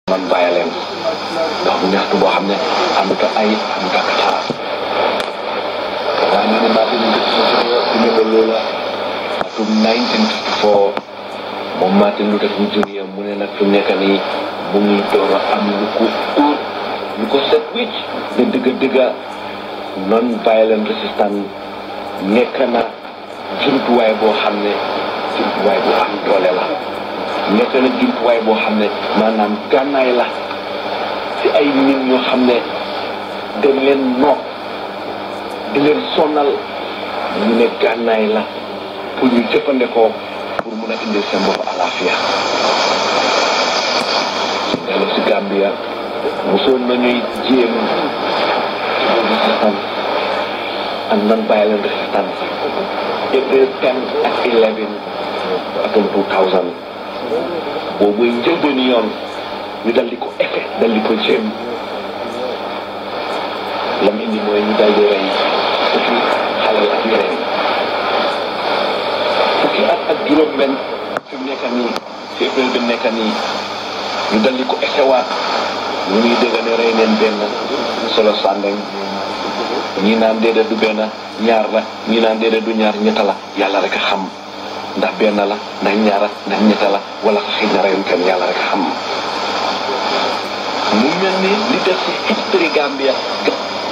non-violence ndax bu ñaxtu boo xam ne àndut ak ay àndut ak taas waaye ñu ne Martin Luther King Jr. loola atum 1954 moom Martin Luther King Jr. mu ne nag fi mu nekk nii mu ngi door a am lu ko óor lu ko set wicc de dëgga non-violent resistance nekk na jumtuwaay boo xam ne jumtuwaay bu am doole la nekk na jumtuwaay boo xam ne maanaam gànnaay la ci ay nit ñoo xam ne dañ leen nopp di leen sonal ñu ne gànnaay la pour ñu jëfandikoo pour mun a indil seen bopp àlaafiya su dellu si Gambia mosoon nañuy jéem ci resistance ak non-violent resistance April 10 ak 11 atum 2000 boobu njëlbeenu yoon ñu dal di ko effet dal di ko jéem lam indi mooy ñu dal di rey fukki xale ak yeneen fukki at ak juróom-benn fi mu nekk nii fi April bi nekk nii ñu dal di ko effet waat ñu ngi dégg ne rey neen benn solo sàndeng ñii naan déedéet du benn ñaar la ñii naan déedéet du ñaar ñetta la yàlla rek a xam ndax benn la ndax ñaara ndax ñetta la wala sax xëy na reyuñ kenn yàlla rek a xam mu mel ni li des ci history Gambia